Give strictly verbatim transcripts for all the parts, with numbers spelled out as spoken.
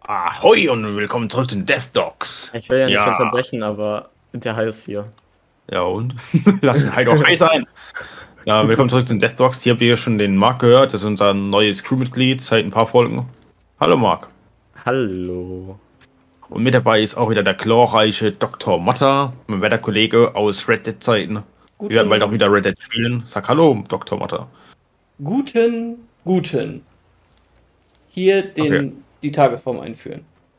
Ahoi und willkommen zurück zu den Death Dogs. Ich will ja nicht Ja, unterbrechen, aber der Hals hier. ja und? Lass den Hai doch Hai sein. Ja, willkommen zurück zu den Death Dogs. Hier habt ihr schon den Mark gehört. Das ist unser neues Crewmitglied seit ein paar Folgen. Hallo Mark. Hallo. Und mit dabei ist auch wieder der glorreiche Doktor Matter, mein Wetterkollege aus Red Dead Zeiten. Guten, Wir werden bald auch wieder Red Dead spielen. Sag Hallo, Doktor Matter. guten, guten. Hier den, Okay. die Tagesform einführen.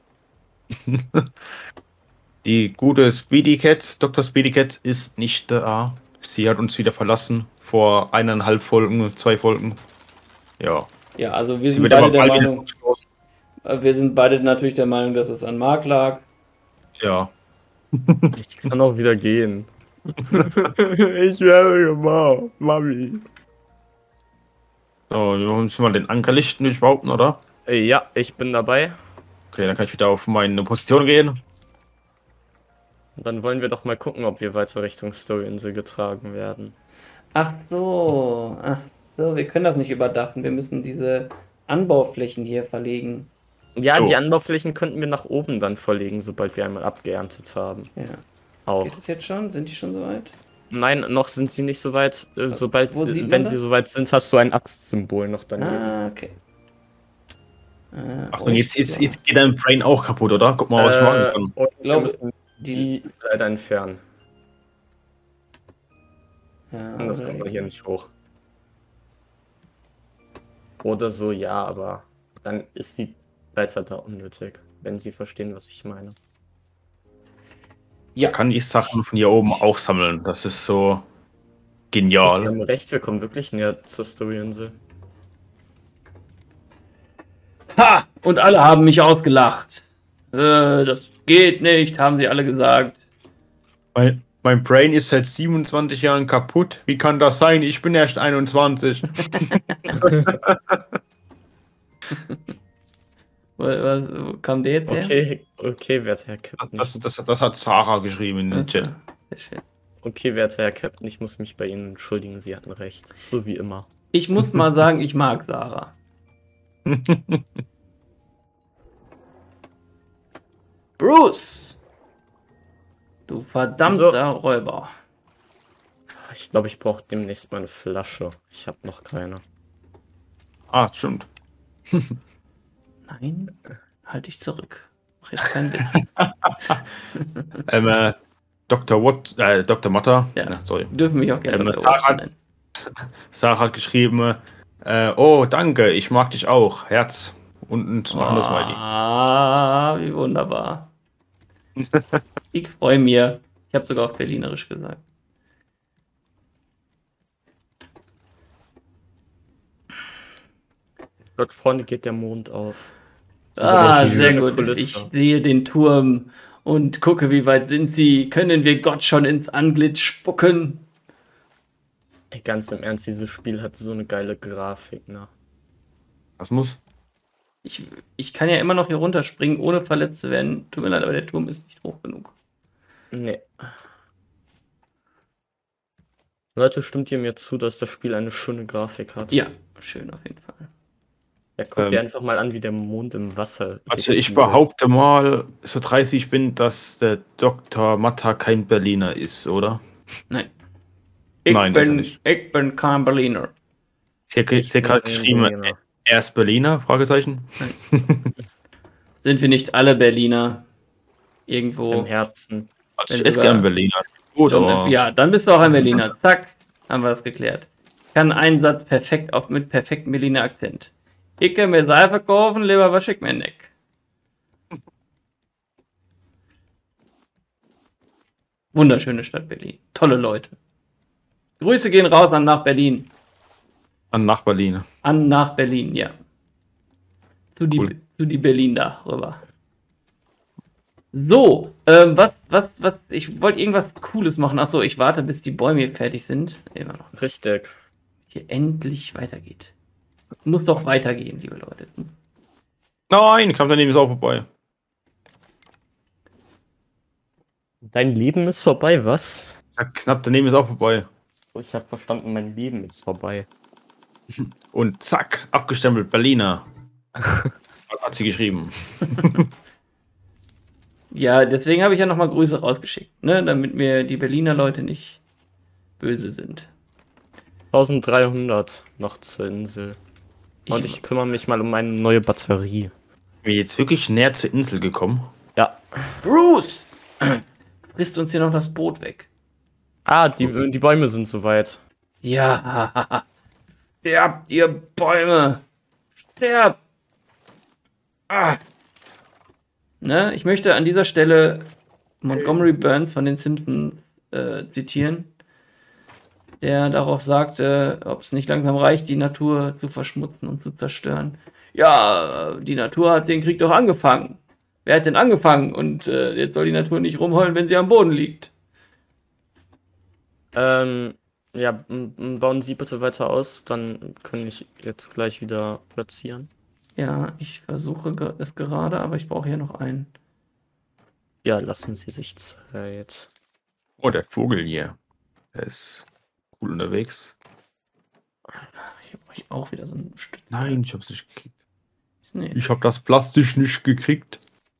Die gute Speedy Cat, Doktor Speedy Cat, ist nicht da. Sie hat uns wieder verlassen vor eineinhalb Folgen, zwei Folgen. Ja. Ja, also wir Sie sind wird beide aber der bald wieder Meinung, zurückgestoßen. äh, wir sind beide natürlich der Meinung, dass es an Mark lag. Ja. Ich kann auch wieder gehen. Ich werde gemobbt, Mami. So, wir müssen mal den Anker lichten, würde ich behaupten, oder? Ja, ich bin dabei. Okay, dann kann ich wieder auf meine Position gehen. Und dann wollen wir doch mal gucken, ob wir weiter Richtung Story-Insel getragen werden. Ach so, ach so, wir können das nicht überdachen. Wir müssen diese Anbauflächen hier verlegen. Ja, So. die Anbauflächen könnten wir nach oben dann verlegen, sobald wir einmal abgeerntet haben. Ja. Auch. Geht es jetzt schon? Sind die schon soweit? Nein, noch sind sie nicht so weit. Äh, Sobald, Wo sieht man wenn das? sie soweit sind, hast du ein Axt-Symbol noch daneben. Ah, okay. Äh, Ach, und jetzt, jetzt, jetzt geht dein Brain auch kaputt, oder? Guck mal, was ich Äh, machen kann. und wir glaube, müssen die- die leider entfernen. Ja, Und das oder- kommt man hier nicht hoch. Oder so, ja, aber dann ist die Leiter da unnötig, wenn Sie verstehen, was ich meine. Ja, Kann ich Sachen von hier oben auch sammeln? Das ist so Sie genial. haben recht, wir kommen wirklich näher zur Story-Insel. ha! Und alle haben mich ausgelacht. Äh, das geht nicht, haben sie alle gesagt. Mein, mein Brain ist seit siebenundzwanzig Jahren kaputt. Wie kann das sein? Ich bin erst einundzwanzig. Was, was, wo kam der jetzt her? Okay, okay, werter Herr Captain. Das, das, das hat Sarah geschrieben in den Achso, Chat. sehr schön. Okay, werter Herr Captain, ich muss mich bei Ihnen entschuldigen, Sie hatten recht. So wie immer. Ich muss mal sagen, ich mag Sarah. Bruce! Du verdammter So. Räuber. Ich glaube, ich brauche demnächst mal eine Flasche. Ich habe noch keine. Ah, stimmt. Nein, halt dich zurück. Mach jetzt keinen Witz. Ähm, äh, Doktor Watt, äh, Doktor Matter, Ja. ja, sorry. Dürfen mich auch gerne Ähm, Doktor Sarah- Watson nennen. Sarah hat geschrieben, äh, oh, danke, ich mag dich auch. Herz. Und ein noch anderes Smiley. Ah, wie wunderbar. Ich freue mich. Ich habe sogar auf Berlinerisch gesagt. Dort vorne geht der Mond auf. Ah, eine sehr schöne gut. Kulisse. Ich sehe den Turm und gucke, wie weit sind sie. Können wir Gott schon ins Antlitz spucken? Ey, ganz im Ernst, dieses Spiel hat so eine geile Grafik, ne? Was muss? Ich, ich kann ja immer noch hier runterspringen, ohne verletzt zu werden. Tut mir leid, aber der Turm ist nicht hoch genug. Nee. Leute, stimmt ihr mir zu, dass das Spiel eine schöne Grafik hat? Ja, schön auf jeden Fall. Ja, guck Ähm, dir einfach mal an, wie der Mond im Wasser Also sich ich spiegelt. behaupte mal, so dreist wie ich bin, dass der Doktor Matter kein Berliner ist, oder? Nein. Ich, Nein, das ist er bin, nicht. ich bin kein Berliner. Sie hat, Ich sie hat bin gerade ein geschrieben, Berliner. er ist Berliner? Fragezeichen. Sind wir nicht alle Berliner? Irgendwo. Im Herzen. Also Wenn ich ist sogar- gern Berliner. Gut, Schon, aber ja, dann bist du auch ein Berliner. Zack, haben wir das geklärt. Ich kann einen Satz perfekt auf mit perfektem Berliner Akzent. Ich kann mir Seife kaufen, lieber was schick mir Neck. Wunderschöne Stadt Berlin. Tolle Leute. Grüße gehen raus an nach Berlin. an nach Berlin. An nach Berlin, ja. Zu die, Cool. zu die Berlin da rüber. So, ähm, was, was, was, ich wollte irgendwas Cooles machen. Achso, ich warte, bis die Bäume hier fertig sind. Immer noch. Richtig. Hier endlich weitergeht. Es muss doch weitergehen, liebe Leute. Nein, kam daneben ist auch vorbei. Dein Leben ist vorbei, was? Ja, knapp daneben ist auch vorbei. Ich habe verstanden, mein Leben ist vorbei. Und zack, abgestempelt, Berliner. Was hat sie geschrieben? Ja, deswegen habe ich ja nochmal Grüße rausgeschickt, ne? Damit mir die Berliner Leute nicht böse sind. eintausenddreihundert noch zur Insel. Und ich kümmere mich mal um eine neue Batterie. Bin jetzt wirklich näher zur Insel gekommen. Ja. Bruce! Frisst uns hier noch das Boot weg. Ah, die, die Bäume sind soweit. Ja. Sterbt, ihr Bäume! Sterbt! Ah. Ne, ich möchte an dieser Stelle Montgomery Burns von den Simpsons äh, zitieren, der darauf sagte, ob es nicht langsam reicht, die Natur zu verschmutzen und zu zerstören. Ja, die Natur hat den Krieg doch angefangen. Wer hat denn angefangen? Und äh, jetzt soll die Natur nicht rumheulen, wenn sie am Boden liegt. Ähm, ja, m- m- bauen Sie bitte weiter aus, dann kann ich jetzt gleich wieder platzieren. Ja, ich versuche ge- es gerade, aber ich brauche hier noch einen. Ja, lassen Sie sich Zeit. Oh, der Vogel hier. Der ist cool unterwegs. Hier brauche ich auch wieder so ein Stück. Nein, ich hab's nicht gekriegt. Nee. Ich hab das Plastik nicht gekriegt.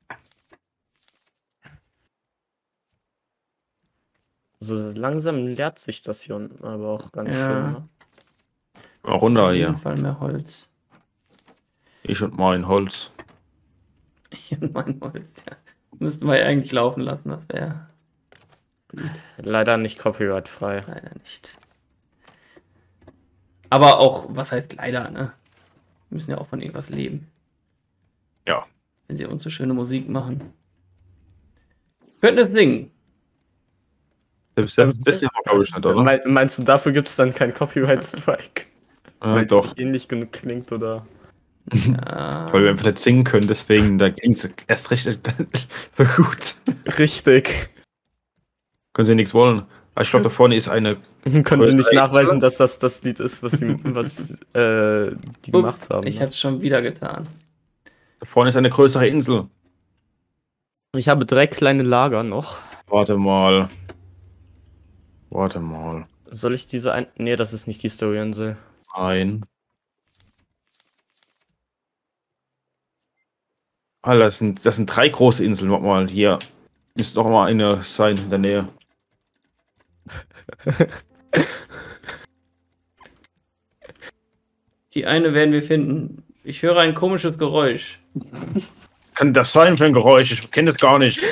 So langsam leert sich das hier unten aber auch ganz Ja. schön. Ne? Mal runter Auf jeden hier. Fall mehr Holz. Ich und mein Holz. Hier mein Holz, ja. Müssten wir ja eigentlich laufen lassen, das wäre Leider nicht copyright-frei. leider nicht. Aber auch, was heißt leider, ne? Wir müssen ja auch von irgendwas leben. Ja. Wenn sie uns so schöne Musik machen. Könnten es singen. Selbst das ist ja, glaube ich, nicht, oder? Me- Meinst du, dafür gibt es dann kein Copyright-Strike? Ja, Weil es doch. nicht ähnlich genug klingt, oder? Ja. Weil wir einfach nicht singen können, deswegen, da klingt es erst recht nicht so gut. Richtig. Können sie nichts wollen. Aber ich glaube, da vorne ist eine. Können Sie Größere nicht nachweisen, Insel? dass das das Lied ist, was, sie, was äh, die gemacht Ups, haben? ich ne? habe es schon wieder getan. Da vorne ist eine größere Insel. Ich habe drei kleine Lager noch. Warte mal. Warte mal. Soll ich diese ein... Nee, das ist nicht die Story-Insel. Nein. Alter, das sind, das sind drei große Inseln. Warte mal, hier müsste doch mal eine sein in der Nähe. Die eine werden wir finden. Ich höre ein komisches Geräusch. Kann das sein für ein Geräusch? Ich kenne das gar nicht.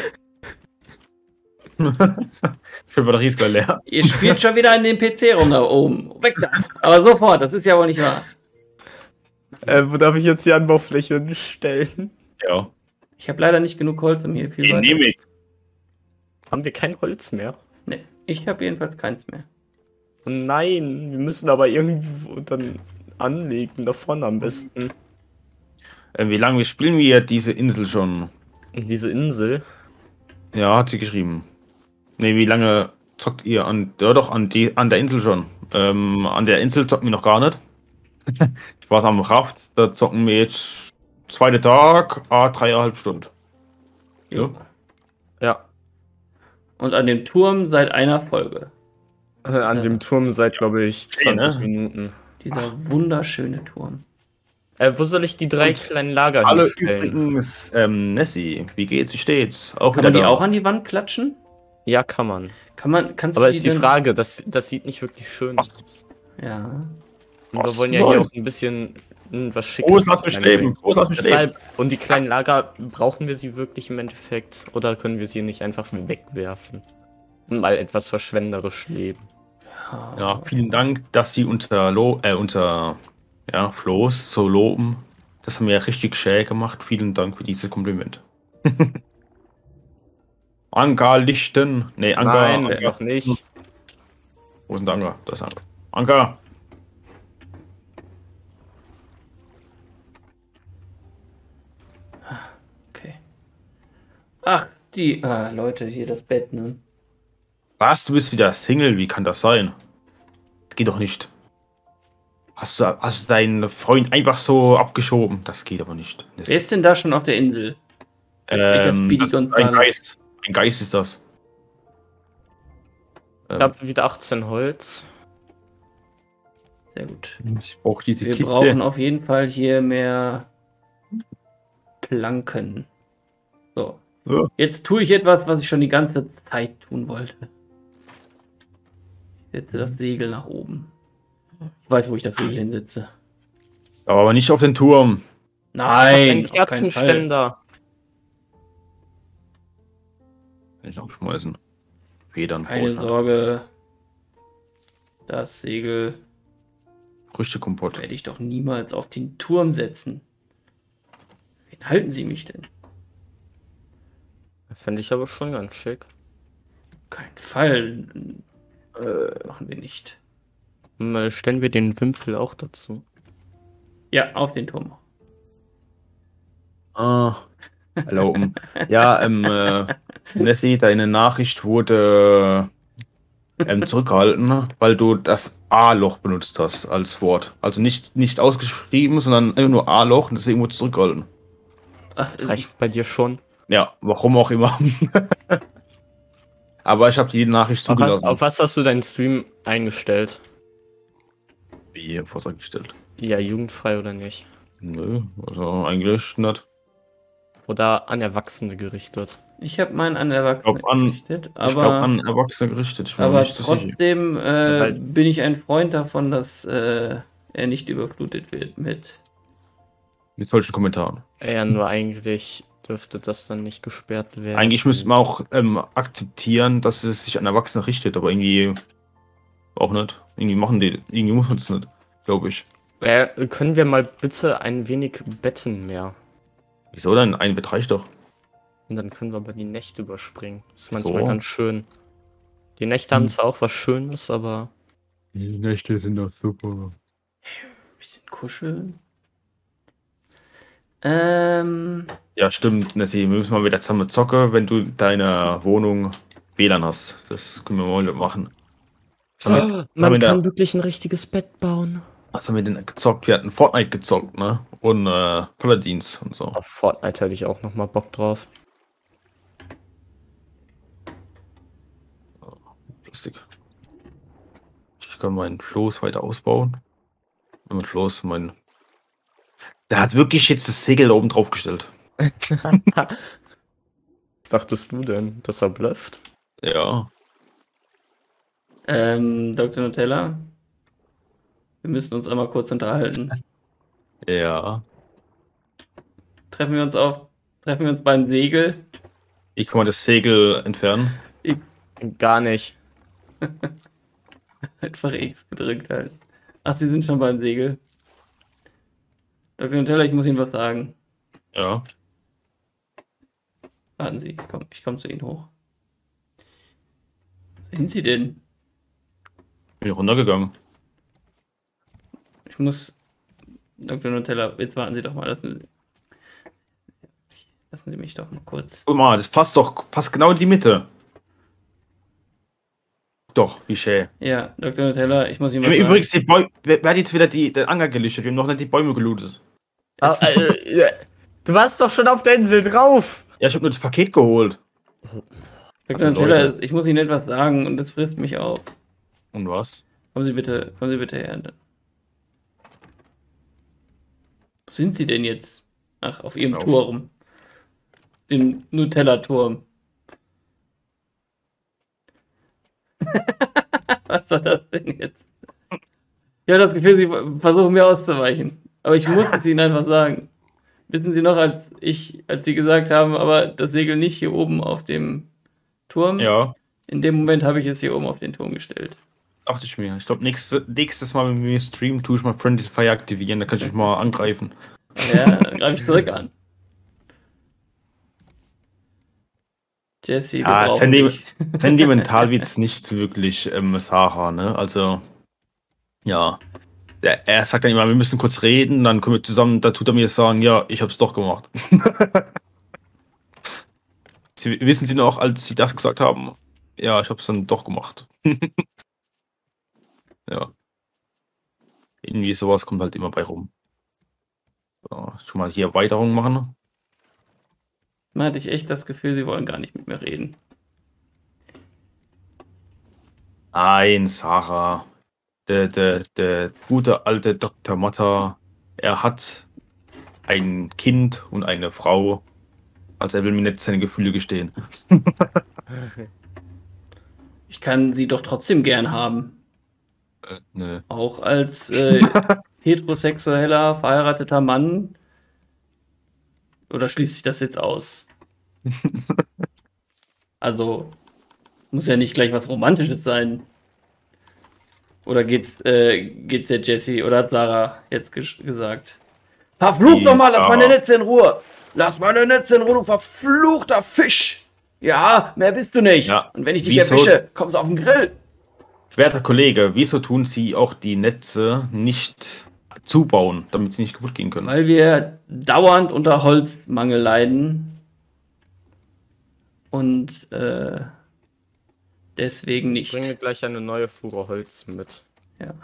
Ich bin Batterie ist gleich leer. Ihr spielt schon wieder an dem P C rum da oben. Weg da. Aber sofort, das ist ja wohl nicht wahr. Äh, wo darf ich jetzt die Anbaufläche hinstellen? Ja. Ich habe leider nicht genug Holz, um hier viel Den weiter. nehme ich. Haben wir kein Holz mehr? Nee, ich habe jedenfalls keins mehr. Oh nein, wir müssen aber irgendwo dann anlegen, davon am besten. Äh, wie lange spielen wir diese Insel schon? Diese Insel. Ja, hat sie geschrieben. Ne, wie lange zockt ihr an. Ja, doch, an, die, an der Insel schon. Ähm, an der Insel zocken wir noch gar nicht. Ich war am Raft, da zocken wir jetzt zweiter Tag, ah, dreieinhalb Stunden. Ja. Ja. Und an dem Turm seit einer Folge. Äh, An Ja. dem Turm seit, glaube ich, Schön, zwanzig ne? Minuten. Dieser wunderschöne Turm. Äh, wo soll ich die drei Und kleinen Lager Hallo hinstellen? übrigens, ähm, Nessie, wie geht's, wie steht's? Auch Kann wieder man die da. auch an die Wand klatschen? Ja, kann man. Kann man, kannst Aber du ist die denn- Frage, das, das sieht nicht wirklich schön Was? aus. Ja. Und wir Was? wollen ja Nein. hier auch ein bisschen mh, was Schickes. Groß lass mich reinbringen. leben, groß lass mich leben. Deshalb, und die kleinen Lager, brauchen wir sie wirklich im Endeffekt? Oder können wir sie nicht einfach wegwerfen? Und mal etwas verschwenderisch leben. Ja, vielen Dank, dass Sie unter, Lo äh, unter ja, Floß so loben. Das haben wir ja richtig schön gemacht. Vielen Dank für dieses Kompliment. Anker lichten. Nee, Anker. Nein, Anker. noch nicht. Wo ist denn der Anker? Das ist Anker. Anker. Okay. Ach, die ah, Leute, hier das Bett, ne? Was? Du bist wieder Single? Wie kann das sein? Das geht doch nicht. Hast du, hast du deinen Freund einfach so abgeschoben? Das geht aber nicht. Das, Wer ist denn da schon auf der Insel? welcher ähm, Speedy das ist ein Gonzales? Geist. Ein Geist ist das. Ich habe wieder achtzehn Holz. Sehr gut. Ich brauche diese Wir Kiste. brauchen auf jeden Fall hier mehr Planken. So. Ja. Jetzt tue ich etwas, was ich schon die ganze Zeit tun wollte. Ich setze das Segel nach oben. Ich weiß, wo ich das Segel hinsetze. Aber nicht auf den Turm. Nein, Ein Kerzenständer. Kann ich aufschmeißen. Federn. Keine Großartig. Sorge. Das Segel Früchtekompott. werde ich doch niemals auf den Turm setzen. Wen halten Sie mich denn? Fände ich aber schon ganz schick. Kein Fall. Äh, machen wir nicht. Mal stellen wir den Wimpel auch dazu. Ja, auf den Turm. Ah. Hallo. um. Ja, ähm, äh, Nessie, deine Nachricht wurde ähm, zurückgehalten, weil du das A-Loch benutzt hast als Wort. Also nicht, nicht ausgeschrieben, sondern einfach nur A-Loch und deswegen wurde es zurückgehalten. Ach, Das reicht bei dir schon. Ja, warum auch immer. Aber ich habe die Nachricht Auf was, zugelassen. auf was hast du deinen Stream eingestellt? Wie vorgestellt. Ja, jugendfrei oder nicht? Nö, also eigentlich nicht. Oder an Erwachsene gerichtet? Ich habe meinen an Erwachsene glaub, an- gerichtet, Ich glaube aber, an Erwachsene gerichtet. Ich bin mir aber nicht so sicher. trotzdem äh, Weil- bin ich ein Freund davon, dass äh, er nicht überflutet wird mit. Mit solchen Kommentaren. Ja, nur eigentlich dürfte das dann nicht gesperrt werden. Eigentlich müsste man auch ähm, akzeptieren, dass es sich an Erwachsene richtet, aber irgendwie auch nicht. Irgendwie machen die, irgendwie muss man das nicht, glaube ich. Äh, können wir mal bitte ein wenig betten mehr? Wieso denn? Ein Bett reicht doch. Und dann können wir aber die Nächte überspringen. Das ist So. manchmal ganz schön. Die Nächte haben zwar auch was Schönes, aber Die Nächte sind doch super. Bisschen kuscheln. Ähm. Ja, stimmt, Nessie, wir müssen mal wieder zusammen zocken, wenn du deine Wohnung W L A N hast. Das können wir mal machen. Was haben wir, jetzt, was haben man wir, kann da, wirklich ein richtiges Bett bauen. was haben wir denn gezockt? Wir hatten Fortnite gezockt, ne? Und äh, Paladins und so. Auf Fortnite hätte ich auch noch mal Bock drauf. Plastik. Ich kann meinen Floß weiter ausbauen. Und mit Floß mein. Der hat wirklich jetzt das Segel da oben drauf gestellt. Was dachtest du denn, dass er blufft? Ja. Ähm, Doktor Nutella. Wir müssen uns einmal kurz unterhalten. Ja. Treffen wir uns auf. Treffen wir uns beim Segel. Ich kann mal das Segel entfernen. Gar nicht. Einfach X gedrückt halt. Ach, Sie sind schon beim Segel. Doktor Nutella, ich muss Ihnen was sagen. Ja. Warten Sie, komm, ich komme zu Ihnen hoch. Wo sind Sie denn? Bin ich runtergegangen. Ich muss. Doktor Nutella, jetzt warten Sie doch mal. Lassen Sie, lassen Sie mich doch mal kurz. Guck mal, das passt doch. Passt genau in die Mitte. Doch, wie schön. Ja, Doktor Nutella, ich muss Ihnen was sagen. Übrigens, die Bäume. Wer wer hat jetzt wieder die, den Anger gelichtet? Wir haben noch nicht die Bäume gelootet. Ah, äh, du warst doch schon auf der Insel drauf! Ja, ich habe nur das Paket geholt. Doktor Also, Nutella, Leute. ich muss Ihnen etwas sagen und das frisst mich auf. Und was? Kommen Sie bitte, kommen Sie bitte her. Wo sind Sie denn jetzt? Ach, auf Ihrem Auf. Turm. Dem Nutella-Turm. Was war das denn jetzt? Ich habe das Gefühl, Sie versuchen mir auszuweichen. Aber ich muss es Ihnen einfach sagen. Wissen Sie noch, als ich, als Sie gesagt haben, aber das Segel nicht hier oben auf dem Turm? Ja, In dem Moment habe ich es hier oben auf den Turm gestellt. dachte ich mir. Ich glaube, nächste, nächstes Mal, wenn wir streamen, tue ich mal Friendly Fire aktivieren. Da kann ich mich mal angreifen. Ja, dann greife ich zurück an. Jesse, wir Ja, brauchen Sandy, dich. sentimental wird es nicht wirklich, ähm, Sarah, ne? Also, ja. Der, er sagt dann immer, wir müssen kurz reden, dann können wir zusammen, da tut er mir sagen, ja, ich hab's doch gemacht. Sie, wissen Sie noch, als Sie das gesagt haben? Ja, ich hab's dann doch gemacht. Ja. Irgendwie sowas kommt halt immer bei rum. So, schon mal hier Erweiterung machen. Mal hatte ich echt das Gefühl, sie wollen gar nicht mit mir reden. Nein, Sarah. Der, der, der gute alte Doktor Motta, er hat ein Kind und eine Frau. Also er will mir nicht seine Gefühle gestehen. Ich kann sie doch trotzdem gern haben. Äh, nö. Auch als äh, heterosexueller, verheirateter Mann. Oder schließt sich das jetzt aus? Also, muss ja nicht gleich was Romantisches sein. Oder geht's, äh, geht's der Jessie oder hat Sarah jetzt ges gesagt? Verflucht Die doch mal, lass Sarah. meine Netze in Ruhe! Lass meine Netze in Ruhe, du verfluchter Fisch! Ja, mehr bist du nicht. Ja, Und wenn ich dich wieso- erwische, kommst du auf den Grill. Werter Kollege, wieso tun Sie auch die Netze nicht zubauen, damit sie nicht kaputt gehen können? Weil wir dauernd unter Holzmangel leiden. Und äh, deswegen Ich bringe nicht. gleich eine neue Fuhre Holz mit. Ja.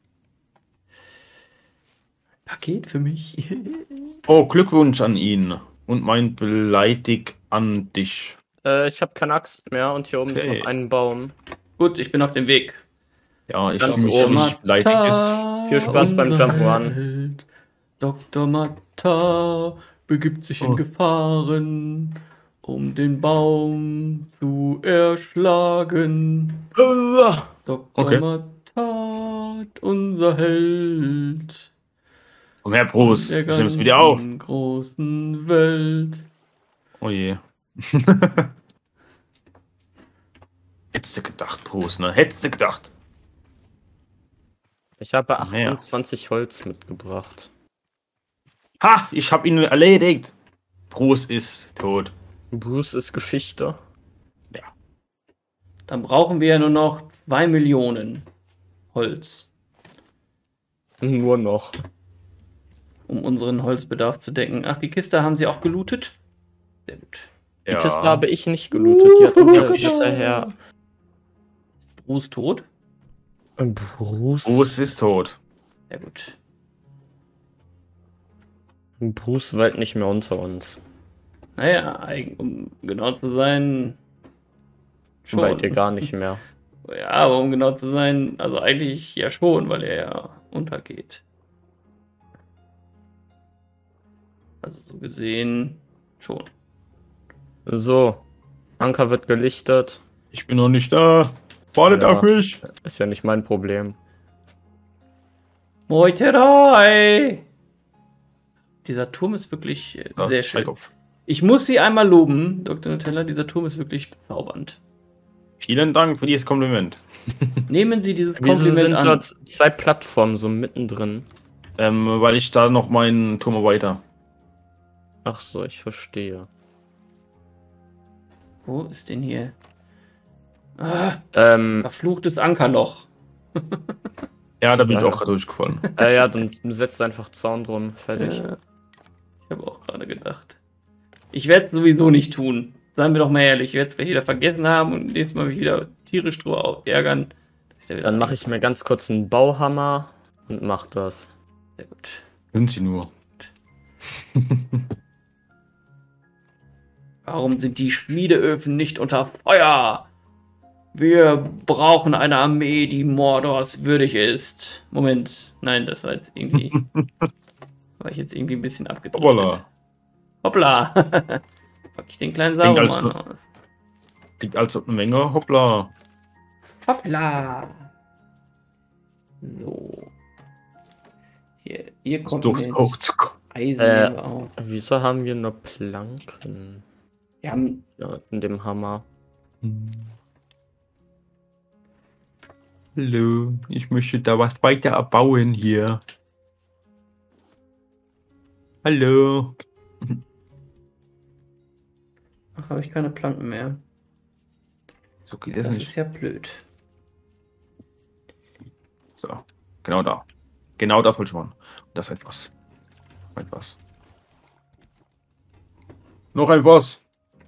Paket für mich. Oh, Glückwunsch an ihn und mein Beleidig an dich. Äh, ich habe keine Axt mehr und hier oben ist Okay. noch ein Baum. Gut, ich bin auf dem Weg. Ja, ich Ganz fühle mich oben. ziemlich beleidigt ist. Viel Spaß beim unser Jump Run. Held, Doktor Matta begibt sich in Oh. Gefahren, um den Baum zu erschlagen. Doktor Okay. Matta, unser Held. Komm her, Bruce, Der ich nehm's wieder auf. ganzen großen Welt. Oh je. Hättest du gedacht, Bruce, ne? Hättest du gedacht. Ich habe Naja. achtundzwanzig Holz mitgebracht. Ha, ich hab ihn erledigt. Bruce ist tot. Bruce ist Geschichte. Dann brauchen wir ja nur noch zwei Millionen Holz, Nur noch. um unseren Holzbedarf zu decken. Ach, die Kiste haben sie auch gelootet? Sehr gut. Die Ja. Kiste habe ich nicht gelootet. Die hat unser guter Herr. Ist Bruce tot? Bruce. Bruce ist tot. Sehr gut. Bruce weilt nicht mehr unter uns. Naja, eig- um genau zu sein, schon. Weilt ihr gar nicht mehr. Ja, aber um genau zu sein, also eigentlich ja schon, weil er ja untergeht. Also so gesehen schon. So. Anker wird gelichtet. Ich bin noch nicht da. Wartet Ja. auf mich. Ist ja nicht mein Problem. Meuterei! Dieser Turm ist wirklich äh, Das sehr ist schön. Schweighoff. Ich muss Sie einmal loben, Doktor Nutella, dieser Turm ist wirklich bezaubernd. Vielen Dank für dieses Kompliment. Nehmen Sie dieses Wieso Kompliment sind an. dort zwei Plattformen so mittendrin? Ähm, weil ich da noch meinen Turm weiter. Ach so, ich verstehe. Wo ist denn hier? Ah, Ähm, verfluchtes Ankerloch. Ja, da bin ich Ja. auch gerade durchgefallen. äh, ja, dann setzt einfach Zaun drum. Fertig. Äh, ich habe auch gerade gedacht. Ich werde es sowieso nicht tun. Seien wir doch mal ehrlich, ich werde es vielleicht wieder vergessen haben und nächstes Mal mich wieder tierisch drüber ärgern. dass der wieder Dann mache ich mir ganz kurz einen Bauhammer und mach das. Sehr gut. Sind sie nur. Warum sind die Schmiedeöfen nicht unter Feuer? Wir brauchen eine Armee, die Mordors würdig ist. Moment, nein, das war jetzt irgendwie. war ich jetzt irgendwie ein bisschen abgedrückt. Hoppala. Hoppla. Pack ich den kleinen Klingt Sauermann als- aus. Klingt als ob eine Menge. Hoppla. Hoppla. So. Hier, ihr kommt Durch mit. auch zu kommen. Eisen Äh. nehmen wir auch. Wieso haben wir nur Planken? Wir haben Ja, in dem Hammer. Hallo, ich möchte da was weiter erbauen hier. Hallo. Ach, habe ich keine Planken mehr. So geht das Das nicht. ist ja blöd. So, genau da. Genau das wollte ich machen. Und das etwas. Etwas. Noch ein was.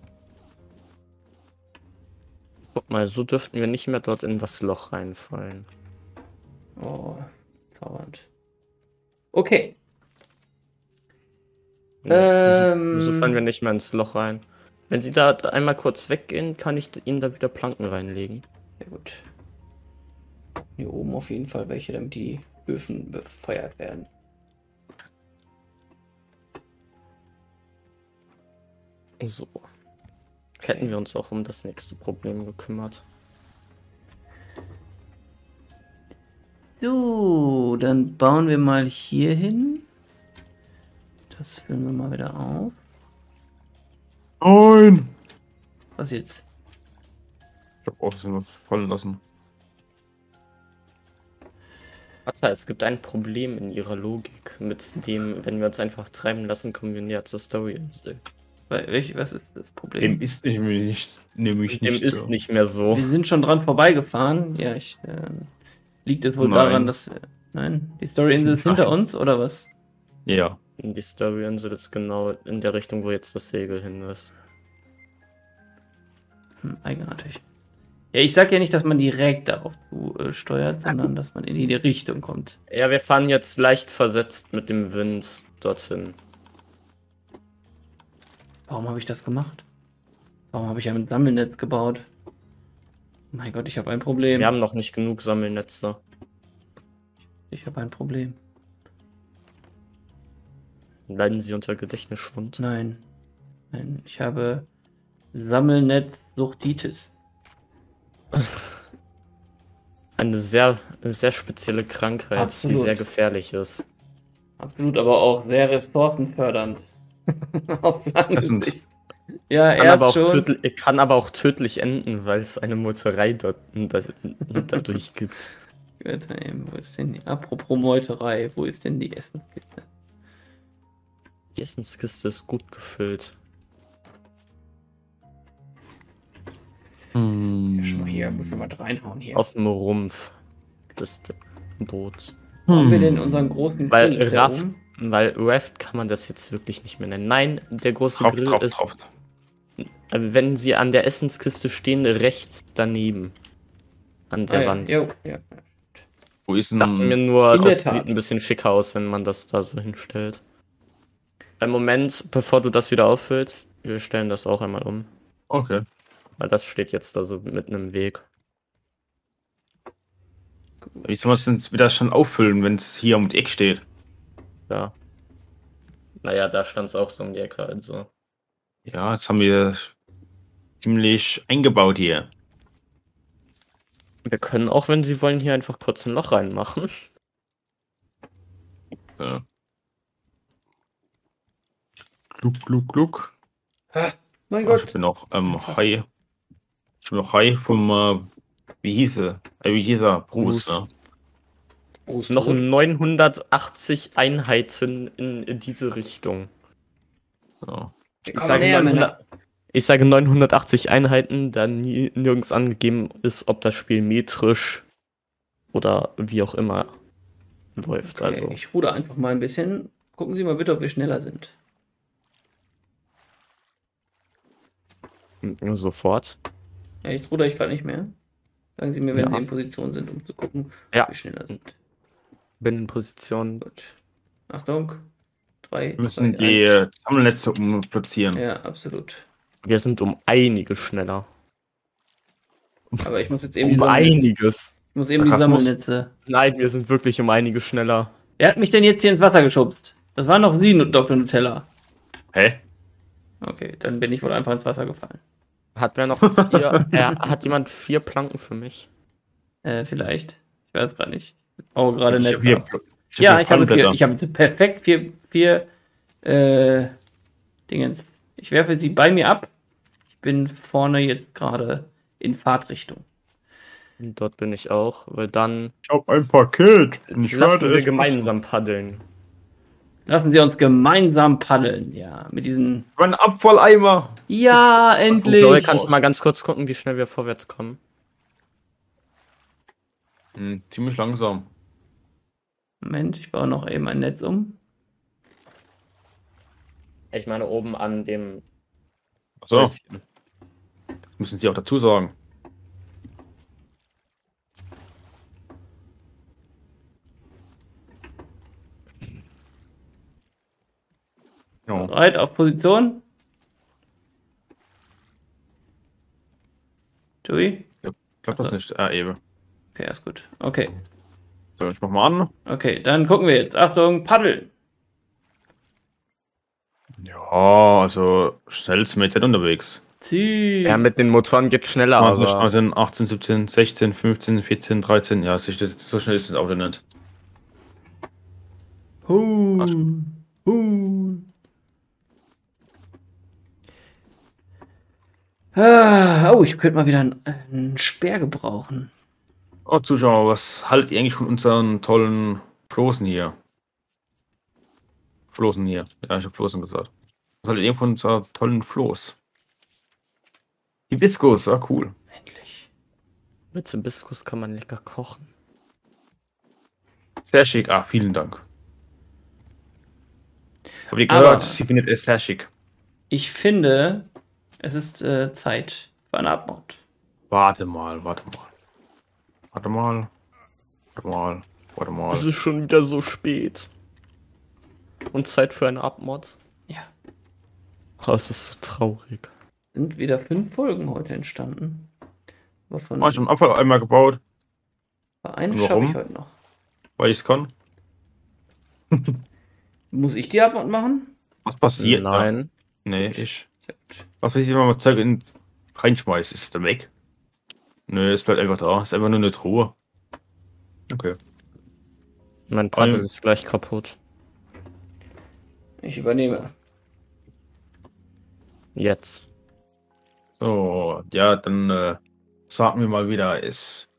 Guck mal, so dürften wir nicht mehr dort in das Loch reinfallen. Oh, zaubernd. Okay. Nee, Ähm. wieso, wieso fallen wir nicht mehr ins Loch rein? Wenn sie da einmal kurz weggehen, kann ich ihnen da wieder Planken reinlegen. Sehr gut. Hier oben auf jeden Fall welche, damit die Öfen befeuert werden. So. Hätten wir uns auch um das nächste Problem gekümmert. So, dann bauen wir mal hier hin. Das füllen wir mal wieder auf. Nein! Was jetzt? Ich hab auch das was fallen lassen. Warte, es gibt ein Problem in ihrer Logik mit dem, wenn wir uns einfach treiben lassen, kommen wir näher zur Storyinsel. Weil, welch, was ist das Problem? Dem ist nämlich nicht, nämlich Dem nicht ist so. nicht mehr so. Wir sind schon dran vorbeigefahren. Ja, ich. Äh, liegt es wohl Nein. daran, dass. Äh, nein, die Storyinsel ist hinter uns, oder was? Ja. Die Storyinsel ist genau in der Richtung, wo jetzt das Segel hin ist. Hm, eigenartig. Ja, ich sag ja nicht, dass man direkt darauf zu äh, steuert, sondern dass man in die Richtung kommt. Ja, wir fahren jetzt leicht versetzt mit dem Wind dorthin. Warum habe ich das gemacht? Warum habe ich ein Sammelnetz gebaut? Mein Gott, ich habe ein Problem. Wir haben noch nicht genug Sammelnetze. Ich habe ein Problem. Leiden Sie unter Gedächtnisschwund? Nein. Nein, ich habe Sammelnetz-Suchtitis. Eine sehr, eine sehr spezielle Krankheit, Absolut. die sehr gefährlich ist. Absolut, aber auch sehr ressourcenfördernd. Auf lange Das sind- Sicht. Ja, Kann erst aber, auch schon. tödlich, kann aber auch tödlich enden, weil es eine Meuterei dort, da, dadurch gibt. Warte eben, wo ist denn die? Apropos Meuterei, wo ist denn die Essenskiste? Die Essenskiste ist gut gefüllt. Hm. Schon mal hier, muss schon mal reinhauen hier. Auf dem Rumpf des Boots. Wo haben wir denn Hm. unseren großen Weil Grill? Ist der Raft, oben? weil Raft kann man das jetzt wirklich nicht mehr nennen. Nein, der große Drauf, Grill drauf, ist, drauf. äh, wenn sie an der Essenskiste stehen, rechts daneben. An der Ah, ja. Wand. Jo, ja. Wo ist Ich dachte mir denn. nur, In der das Tat. sieht ein bisschen schicker aus, wenn man das da so hinstellt. Einen Moment, bevor du das wieder auffüllst, wir stellen das auch einmal um. Okay. Weil das steht jetzt da so mitten im Weg. Wie soll man es denn wieder schon auffüllen, wenn es hier um die Ecke steht? Ja. Naja, da stand es auch so um die Ecke, also. Ja, jetzt haben wir ziemlich eingebaut hier. Wir können auch, wenn sie wollen, hier einfach kurz ein Loch reinmachen. So. Gluck, gluck, gluck. Mein Oh, ich Gott. bin noch ähm, Was? High. Ich bin noch High vom, äh, wie hieß er? Äh, wie hieß er? Bruce. Bruce. Ne? Bruce Noch tot. neunhundertachtzig Einheiten in, in diese Richtung. So. Ich Komm sage, näher, neunhundert, ich sage neunhundertachtzig Einheiten, da nie, nirgends angegeben ist, ob das Spiel metrisch oder wie auch immer läuft. Okay, Also ich ruder einfach mal ein bisschen. Gucken Sie mal bitte, ob wir schneller sind. m- sofort. Ja, jetzt ruder ich gerade nicht mehr. Sagen Sie mir, wenn Ja. Sie in Position sind, um zu gucken, Ja. ob wir schneller sind. Bin in Position. Gut. Achtung. Drei, Wir müssen zwei, die eins. äh, Sammelnetze umplatzieren. Ja, absolut. Wir sind um einige schneller. Aber ich muss jetzt eben die Um Sammelnetze. einiges. Ich muss eben die Sarkasmus. Sammelnetze. Nein, wir sind wirklich um einige schneller. Wer hat mich denn jetzt hier ins Wasser geschubst? Das waren doch Sie, Doktor Nutella. Hä? Okay, dann bin ich wohl einfach ins Wasser gefallen. Hat wer noch vier? äh, hat jemand vier Planken für mich? Äh, vielleicht. Ich weiß gerade nicht. Ich brauche gerade Ich Netze. hab hier- hab Ja, hier ich habe vier. Palmblätter. Ich habe perfekt vier, vier äh, Dingens. Ich werfe sie bei mir ab. Ich bin vorne jetzt gerade in Fahrtrichtung. Und dort bin ich auch, weil dann Ich hab ein Paket. Und ich lassen werde wir es- gemeinsam paddeln. Lassen Sie uns gemeinsam paddeln. Ja, mit diesen. Mein Abfalleimer. Ja, endlich. Joel, kannst du mal ganz kurz gucken, wie schnell wir vorwärts kommen? Hm, ziemlich langsam. Moment, ich baue noch eben ein Netz um. Ich meine oben an dem So, Häuschen. müssen Sie auch dazu sagen. Ja. Bereit, auf Position. Joey? Klappt das Achso. nicht? Ah, eben. Okay, ist gut. Okay. So, ich mach mal an. Okay, dann gucken wir jetzt. Achtung, paddeln. Ja, also schnell ist man jetzt nicht unterwegs. Zieh. Ja, mit den Motoren geht schneller, Also, aber also achtzehn, siebzehn, sechzehn, fünfzehn, vierzehn, dreizehn, ja, so so schnell ist das Auto nicht. Hu. Ach. Hu. Ah, oh, ich könnte mal wieder einen, einen Speer gebrauchen. Oh, Zuschauer, was haltet ihr eigentlich von unseren tollen Floßen hier? Floßen hier. Ja, ich habe Floßen gesagt. Was haltet ihr von unserer tollen Floß? Hibiskus, ja, cool. Endlich. mit Hibiskus kann man lecker kochen. Sehr schick. Ah, vielen Dank. Habt ihr Aber- gehört? Sie findet es sehr schick. Ich finde, es ist äh, Zeit für eine Abmord. Warte mal, warte mal. Warte mal. Warte mal. Warte mal. Es ist schon wieder so spät. Und Zeit für eine Abmord. Ja. Oh, es ist so traurig. Sind wieder fünf Folgen heute entstanden. Wovon Oh, ich habe Abfall einmal gebaut, eine Und schaffe warum? ich heute noch. weil ich es kann. Muss ich die Abmord machen? Was passiert? da? Nein. Nee, ich. Sehr gut. Was passiert, wenn man Zeug in reinschmeißt? Ist es dann weg? Nö, es bleibt einfach da. Ist einfach nur eine Truhe. Okay. Mein Paddel Ähm. ist gleich kaputt. Ich übernehme. Jetzt. So, ja, dann äh, sagen wir mal wieder, ist.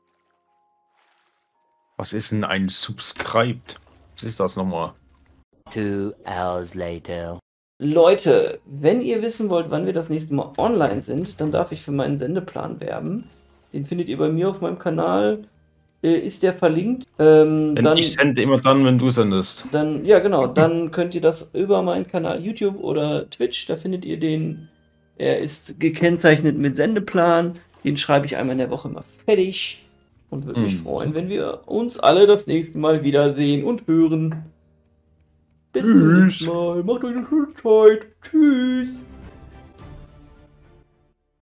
Was ist denn ein Subscribed? Was ist das nochmal? Two hours later. Leute, wenn ihr wissen wollt, wann wir das nächste Mal online sind, dann darf ich für meinen Sendeplan werben. Den findet ihr bei mir auf meinem Kanal. Äh, ist der verlinkt? Ähm, Denn dann, ich sende immer dann, wenn du sendest. dann, ja genau, dann könnt ihr das über meinen Kanal YouTube oder Twitch, da findet ihr den. Er ist gekennzeichnet mit Sendeplan. Den schreibe ich einmal in der Woche mal fertig. Und würde mich Hm. freuen, wenn wir uns alle das nächste Mal wiedersehen und hören. Bis zum Tschüss. nächsten Mal. Macht euch eine schöne Zeit. Tschüss.